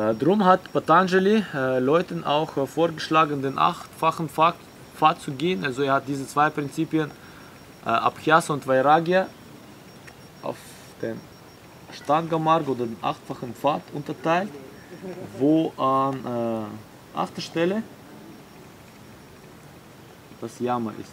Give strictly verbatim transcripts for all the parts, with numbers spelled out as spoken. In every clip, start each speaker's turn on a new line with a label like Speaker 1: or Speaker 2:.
Speaker 1: Äh, drum hat Patanjali äh, Leuten auch äh, vorgeschlagen, den achtfachen Pfad, Pfad zu gehen. Also er hat diese zwei Prinzipien, äh, Abhyasa und Vairagya, auf den Ashtanga Marga oder den achtfachen Pfad unterteilt, wo an äh, achter Stelle das Yama ist.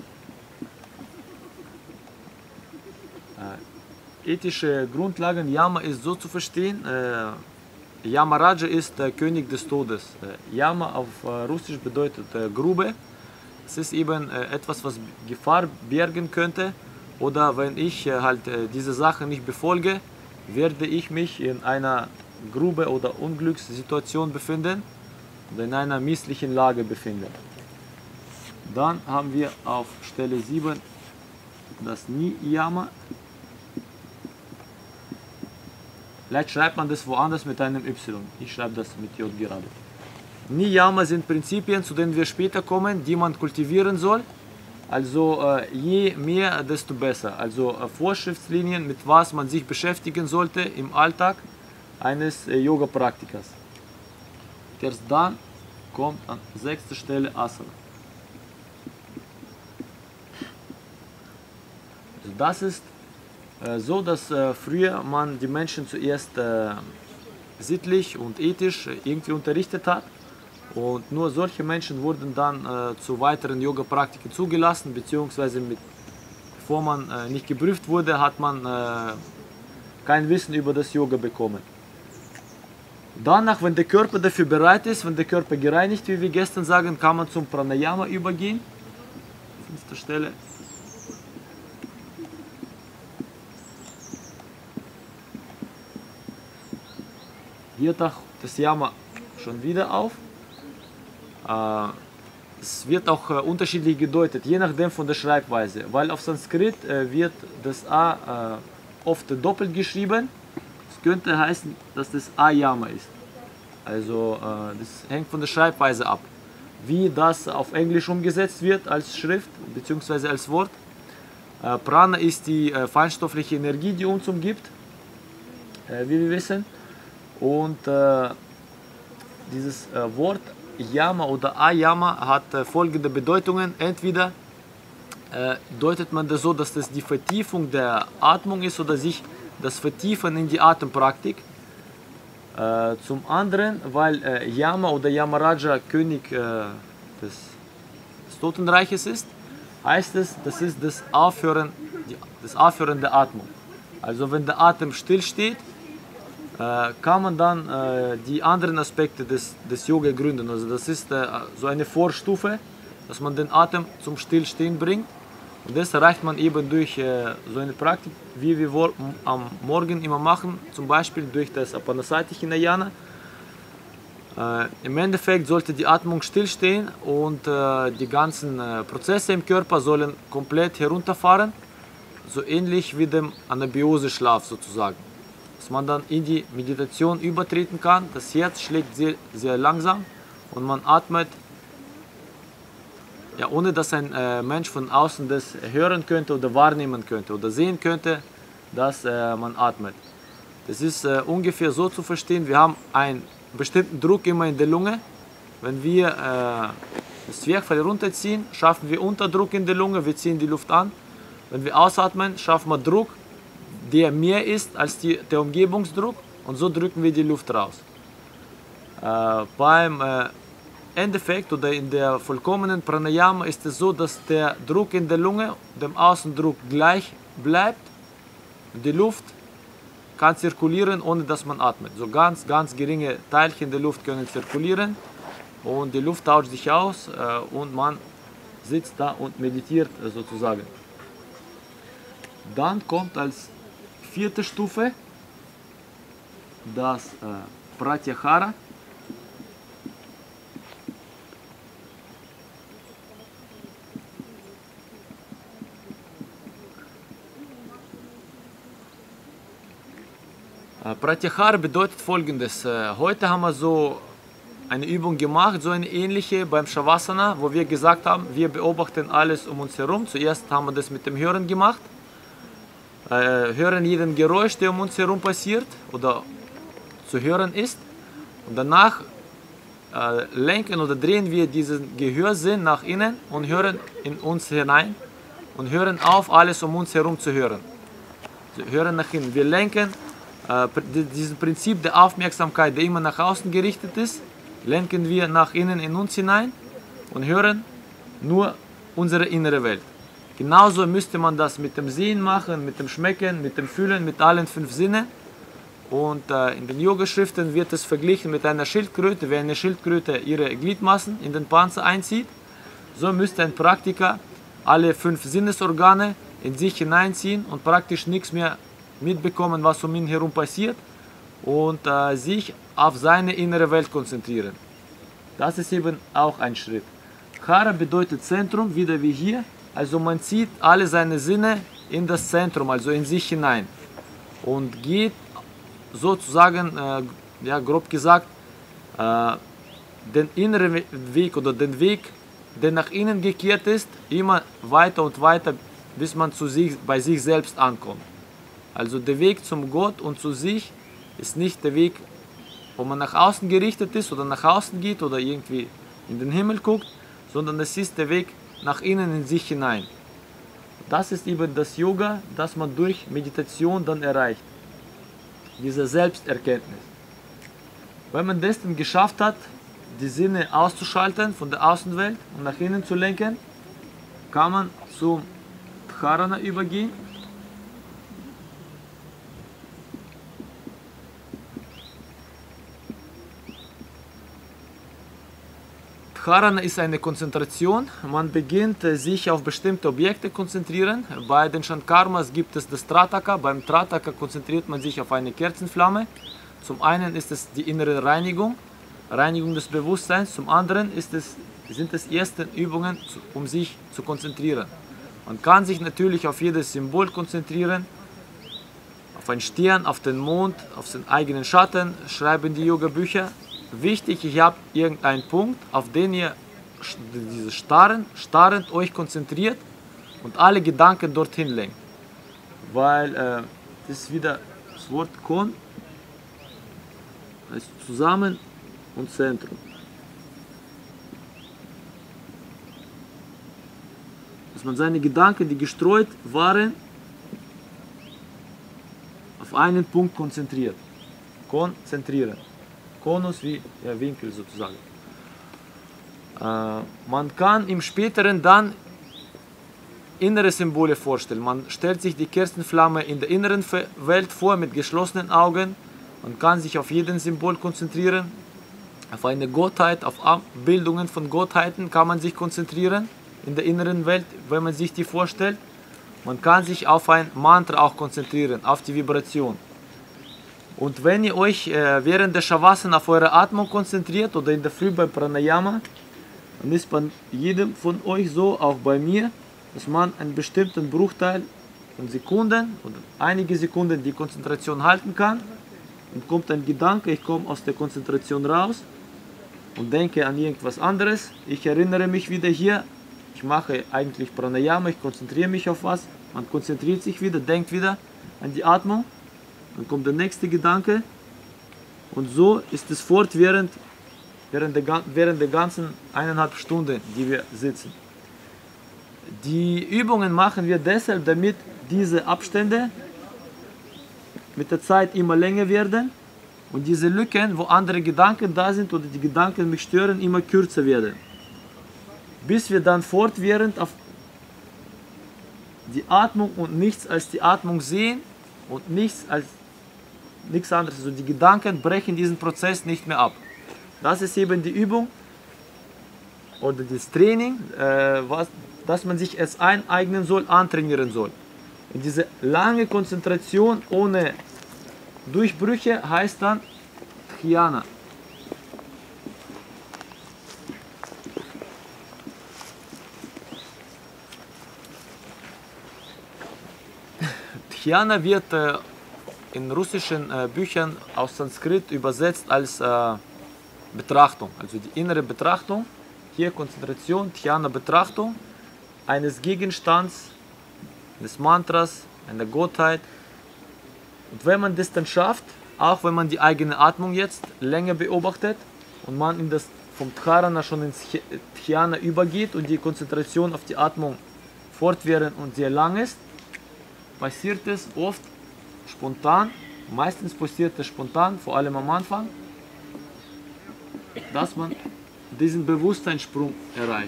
Speaker 1: Äh, ethische Grundlagen, Yama ist so zu verstehen, äh, Yamaraja ist der König des Todes. Äh, Yama auf äh, Russisch bedeutet äh, Grube. Es ist eben äh, etwas, was Gefahr bergen könnte, oder wenn ich äh, halt äh, diese Sache nicht befolge, werde ich mich in einer Grube oder Unglückssituation befinden oder in einer misslichen Lage befinden. Dann haben wir auf Stelle sieben das Niyama. Vielleicht schreibt man das woanders mit einem Y. Ich schreibe das mit J gerade. Niyama sind Prinzipien, zu denen wir später kommen, die man kultivieren soll. Also äh, je mehr, desto besser. Also äh, Vorschriftslinien, mit was man sich beschäftigen sollte im Alltag eines äh, Yoga-Praktikers. Erst dann kommt an sechster Stelle Asana. Also das ist äh, so, dass äh, früher man die Menschen zuerst äh, sittlich und ethisch äh, irgendwie unterrichtet hat. Und nur solche Menschen wurden dann äh, zu weiteren Yoga-Praktiken zugelassen, beziehungsweise mit, bevor man äh, nicht geprüft wurde, hat man äh, kein Wissen über das Yoga bekommen. Danach, wenn der Körper dafür bereit ist, wenn der Körper gereinigt, wie wir gestern sagen, kann man zum Pranayama übergehen. Fünfte Stelle. Hier taucht das Yama schon wieder auf. Es wird auch äh, unterschiedlich gedeutet, je nachdem von der Schreibweise, weil auf Sanskrit äh, wird das A äh, oft doppelt geschrieben. Es könnte heißen, dass das Ayama ist. Also äh, das hängt von der Schreibweise ab. Wie das auf Englisch umgesetzt wird als Schrift bzw. als Wort. Äh, Prana ist die äh, feinstoffliche Energie, die uns umgibt, äh, wie wir wissen. Und äh, dieses äh, Wort Yama oder Ayama hat äh, folgende Bedeutungen. Entweder äh, deutet man das so, dass das die Vertiefung der Atmung ist oder sich das Vertiefen in die Atempraktik. Äh, zum anderen, weil äh, Yama oder Yamaraja König äh, des, des Totenreiches ist, heißt es, das ist das Aufhören, die, das Aufhören der Atmung. Also wenn der Atem stillsteht, kann man dann äh, die anderen Aspekte des, des Yoga gründen. Also das ist äh, so eine Vorstufe, dass man den Atem zum Stillstehen bringt. Und das erreicht man eben durch äh, so eine Praktik, wie wir am Morgen immer machen, zum Beispiel durch das Apanasati Hinayana. Äh, Im Endeffekt sollte die Atmung stillstehen und äh, die ganzen äh, Prozesse im Körper sollen komplett herunterfahren, so ähnlich wie dem Anabiose-Schlaf sozusagen. Dass man dann in die Meditation übertreten kann. Das Herz schlägt sehr, sehr langsam und man atmet, ja, ohne dass ein äh, Mensch von außen das hören könnte oder wahrnehmen könnte oder sehen könnte, dass äh, man atmet. Das ist äh, ungefähr so zu verstehen, wir haben einen bestimmten Druck immer in der Lunge. Wenn wir äh, das Zwerchfell runterziehen, schaffen wir Unterdruck in der Lunge, wir ziehen die Luft an. Wenn wir ausatmen, schaffen wir Druck, der mehr ist als die, der Umgebungsdruck, und so drücken wir die Luft raus. Äh, beim äh, Endeffekt oder in der vollkommenen Pranayama ist es so, dass der Druck in der Lunge dem Außendruck gleich bleibt. Die Luft kann zirkulieren, ohne dass man atmet. So ganz, ganz geringe Teilchen der Luft können zirkulieren und die Luft tauscht sich aus äh, und man sitzt da und meditiert äh, sozusagen. Dann kommt als vierte Stufe das äh, Pratyahara. Äh, Pratyahara bedeutet Folgendes. Äh, heute haben wir so eine Übung gemacht, so eine ähnliche beim Shavasana, wo wir gesagt haben, wir beobachten alles um uns herum. Zuerst haben wir das mit dem Hören gemacht. Hören jeden Geräusch, der um uns herum passiert oder zu hören ist. Und danach äh, lenken oder drehen wir diesen Gehörsinn nach innen und hören in uns hinein und hören auf, alles um uns herum zu hören. Wir hören nach innen. Wir lenken äh, dieses Prinzip der Aufmerksamkeit, der immer nach außen gerichtet ist, lenken wir nach innen in uns hinein und hören nur unsere innere Welt. Genauso müsste man das mit dem Sehen machen, mit dem Schmecken, mit dem Fühlen, mit allen fünf Sinnen. Und äh, in den Yoga-Schriften wird es verglichen mit einer Schildkröte. Wenn eine Schildkröte ihre Gliedmaßen in den Panzer einzieht, so müsste ein Praktiker alle fünf Sinnesorgane in sich hineinziehen und praktisch nichts mehr mitbekommen, was um ihn herum passiert, und äh, sich auf seine innere Welt konzentrieren. Das ist eben auch ein Schritt. Hara bedeutet Zentrum, wieder wie hier. Also man zieht alle seine Sinne in das Zentrum, also in sich hinein, und geht sozusagen, äh, ja, grob gesagt, äh, den inneren Weg oder den Weg, der nach innen gekehrt ist, immer weiter und weiter, bis man zu sich, bei sich selbst ankommt. Also der Weg zum Gott und zu sich ist nicht der Weg, wo man nach außen gerichtet ist oder nach außen geht oder irgendwie in den Himmel guckt, sondern es ist der Weg nach innen in sich hinein. Das ist eben das Yoga, das man durch Meditation dann erreicht. Diese Selbsterkenntnis. Wenn man das dann geschafft hat, die Sinne auszuschalten von der Außenwelt und nach innen zu lenken, kann man zum Dharana übergehen. Dharana ist eine Konzentration. Man beginnt sich auf bestimmte Objekte konzentrieren. Bei den Shankarmas gibt es das Trataka. Beim Trataka konzentriert man sich auf eine Kerzenflamme. Zum einen ist es die innere Reinigung, Reinigung des Bewusstseins. Zum anderen ist es, sind es erste Übungen, um sich zu konzentrieren. Man kann sich natürlich auf jedes Symbol konzentrieren, auf einen Stern, auf den Mond, auf seinen eigenen Schatten, schreiben die Yoga-Bücher. Wichtig, ihr habt irgendeinen Punkt, auf den ihr dieses Starren, starrend euch konzentriert und alle Gedanken dorthin lenkt. Weil äh, das ist wieder das Wort Kon, heißt zusammen und Zentrum. Dass man seine Gedanken, die gestreut waren, auf einen Punkt konzentriert. Konzentrieren. Konus wie ja, Winkel sozusagen. Äh, man kann im späteren dann innere Symbole vorstellen. Man stellt sich die Kerzenflamme in der inneren Welt vor mit geschlossenen Augen. Man kann sich auf jeden Symbol konzentrieren. Auf eine Gottheit, auf Abbildungen von Gottheiten kann man sich konzentrieren in der inneren Welt, wenn man sich die vorstellt. Man kann sich auf ein Mantra auch konzentrieren, auf die Vibration. Und wenn ihr euch äh, während der Shavasana auf eure Atmung konzentriert oder in der Früh beim Pranayama, dann ist bei jedem von euch so, auch bei mir, dass man einen bestimmten Bruchteil von Sekunden oder einige Sekunden die Konzentration halten kann. Und kommt ein Gedanke, ich komme aus der Konzentration raus und denke an irgendwas anderes. Ich erinnere mich wieder hier, ich mache eigentlich Pranayama, ich konzentriere mich auf was. Man konzentriert sich wieder, denkt wieder an die Atmung. Dann kommt der nächste Gedanke und so ist es fortwährend während der, während der ganzen eineinhalb Stunden, die wir sitzen. Die Übungen machen wir deshalb, damit diese Abstände mit der Zeit immer länger werden und diese Lücken, wo andere Gedanken da sind oder die Gedanken mich stören, immer kürzer werden. Bis wir dann fortwährend auf die Atmung und nichts als die Atmung sehen und nichts als nichts anderes. Also die Gedanken brechen diesen Prozess nicht mehr ab. Das ist eben die Übung oder das Training, äh, was, dass man sich es eineignen soll, antrainieren soll. Und diese lange Konzentration ohne Durchbrüche heißt dann Dhyana. Dhyana wird äh, in russischen äh, Büchern aus Sanskrit übersetzt als äh, Betrachtung, also die innere Betrachtung, hier Konzentration, Dhyana Betrachtung eines Gegenstands, des Mantras, einer Gottheit. Und wenn man das dann schafft, auch wenn man die eigene Atmung jetzt länger beobachtet und man in das vom Dharana schon ins Dhyana übergeht und die Konzentration auf die Atmung fortwährend und sehr lang ist, passiert es oft spontan, meistens passiert es spontan, vor allem am Anfang, dass man diesen Bewusstseinssprung erreicht.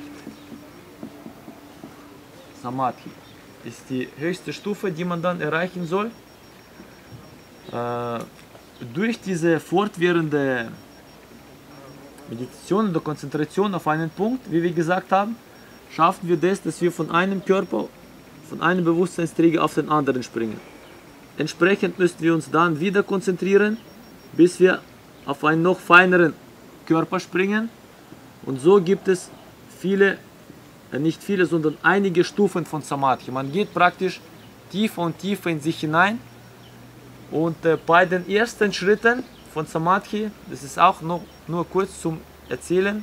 Speaker 1: Samadhi ist die höchste Stufe, die man dann erreichen soll. Äh, durch diese fortwährende Meditation oder Konzentration auf einen Punkt, wie wir gesagt haben, schaffen wir das, dass wir von einem Körper, von einem Bewusstseinsträger auf den anderen springen. Entsprechend müssen wir uns dann wieder konzentrieren, bis wir auf einen noch feineren Körper springen. Und so gibt es viele, äh nicht viele, sondern einige Stufen von Samadhi. Man geht praktisch tiefer und tiefer in sich hinein. Und äh, bei den ersten Schritten von Samadhi, das ist auch noch nur kurz zum Erzählen,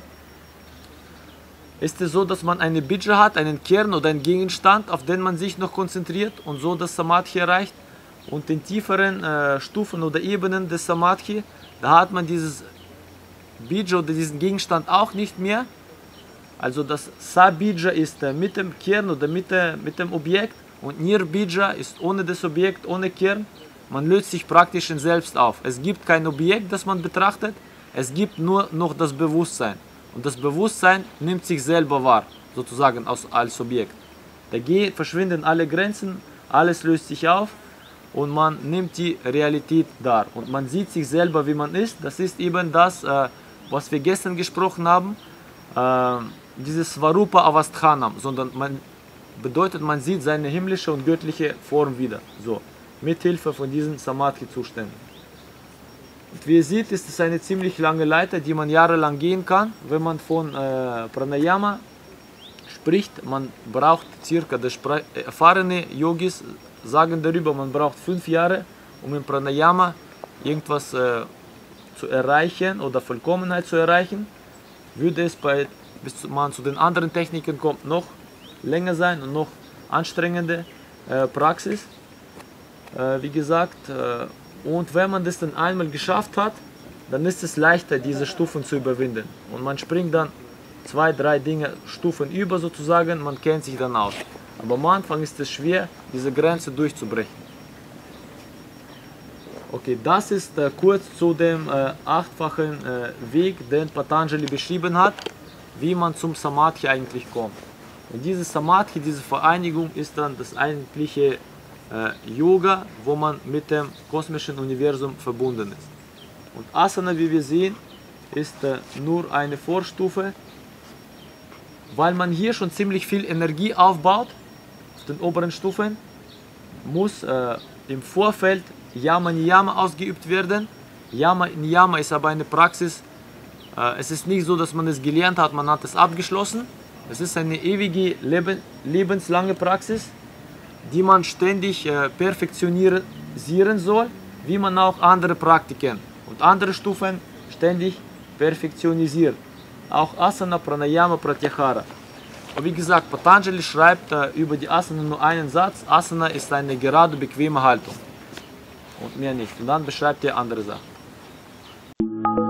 Speaker 1: ist es so, dass man eine Bija hat, einen Kern oder einen Gegenstand, auf den man sich noch konzentriert und so das Samadhi erreicht. Und in tieferen äh, Stufen oder Ebenen des Samadhi, da hat man dieses Bija oder diesen Gegenstand auch nicht mehr. Also das Sa-Bija ist äh, mit dem Kern oder mit, äh, mit dem Objekt und Nir-Bija ist ohne das Objekt, ohne Kern. Man löst sich praktisch in selbst auf. Es gibt kein Objekt, das man betrachtet, es gibt nur noch das Bewusstsein. Und das Bewusstsein nimmt sich selber wahr, sozusagen als, als Objekt. Da verschwinden alle Grenzen, alles löst sich auf und man nimmt die Realität dar. Und man sieht sich selber, wie man ist. Das ist eben das, äh, was wir gestern gesprochen haben, äh, dieses Svarupa Avasthanam, sondern man bedeutet, man sieht seine himmlische und göttliche Form wieder. So. Mit Hilfe von diesen Samadhi-Zuständen. Und wie ihr seht, ist es eine ziemlich lange Leiter, die man jahrelang gehen kann. Wenn man von äh, Pranayama spricht, man braucht circa, das erfahrene Yogis sagen darüber, man braucht fünf Jahre, um in Pranayama irgendwas äh, zu erreichen oder Vollkommenheit zu erreichen. Würde es, bei, bis man zu den anderen Techniken kommt, noch länger sein und noch anstrengende äh, Praxis. Wie gesagt, und wenn man das dann einmal geschafft hat, dann ist es leichter, diese Stufen zu überwinden. Und man springt dann zwei, drei Dinge, Stufen über sozusagen, man kennt sich dann aus. Aber am Anfang ist es schwer, diese Grenze durchzubrechen. Okay, das ist äh, kurz zu dem äh, achtfachen äh, Weg, den Patanjali beschrieben hat, wie man zum Samadhi eigentlich kommt. Und diese Samadhi, diese Vereinigung ist dann das eigentliche Yoga, wo man mit dem kosmischen Universum verbunden ist. Und Asana, wie wir sehen, ist äh, nur eine Vorstufe, weil man hier schon ziemlich viel Energie aufbaut, auf den oberen Stufen, muss äh, im Vorfeld Yama Niyama ausgeübt werden. Yama Niyama ist aber eine Praxis, äh, es ist nicht so, dass man es gelernt hat, man hat es abgeschlossen. Es ist eine ewige, leben, lebenslange Praxis, die man ständig äh, perfektionieren soll, wie man auch andere Praktiken und andere Stufen ständig perfektionisiert. Auch Asana, Pranayama, Pratyahara. Und wie gesagt, Patanjali schreibt äh, über die Asana nur einen Satz. Asana ist eine gerade, bequeme Haltung. Und mehr nicht. Und dann beschreibt er andere Sachen.